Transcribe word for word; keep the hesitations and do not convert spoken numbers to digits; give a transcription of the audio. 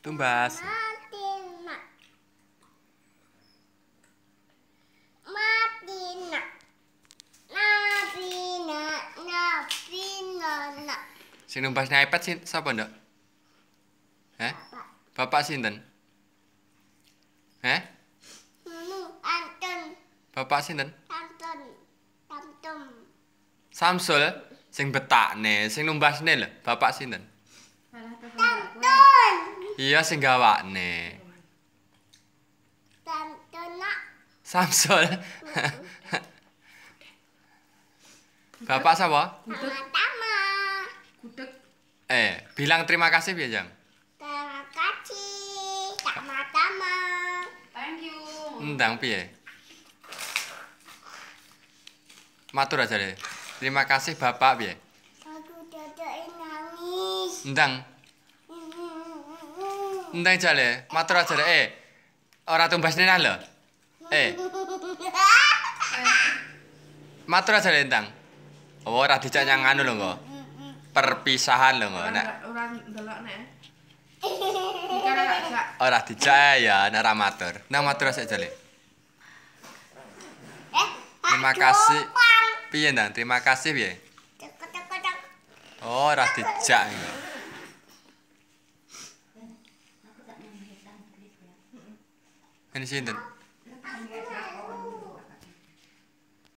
Tumbas. Matina. Matina. Nabina, nabina, nak. Sing numbasne iPad sih sapa, Nduk? Heh? Bapak sinten? Heh? Hmm, Anton, Bapak sinten? Anton, Anton. Samsul sing betakne, sing numbasne lho, bapak sinten? Anton. Iya sing gawakne. Anton, nak. Samsul. Bapak sapa? Tama-tama. Gudeg. Eh, bilang terima kasih piye, Jang? Terima kasih. Tama-tama. Thank you. Ndang piye? Matur aja deh. Terima kasih Bapak piye? Aku dadake nangis. Ndang. Ndang jale, matur aja deh. Eh. Ora tumbasne nah lho. Eh, matur aja deh, Ndang. Oh, ora dijak nyang anu lho kok. Perpisahan lho kok. Nek Ora ndelok nek. Iki ora gak. ora dijak ya nek ora matur. Nang matur aja jale. Eh, Terima kasih. Piye, Ndang? Terima kasih piye? Cek-cek-cek. Oh, ora dijak. Ini sinten?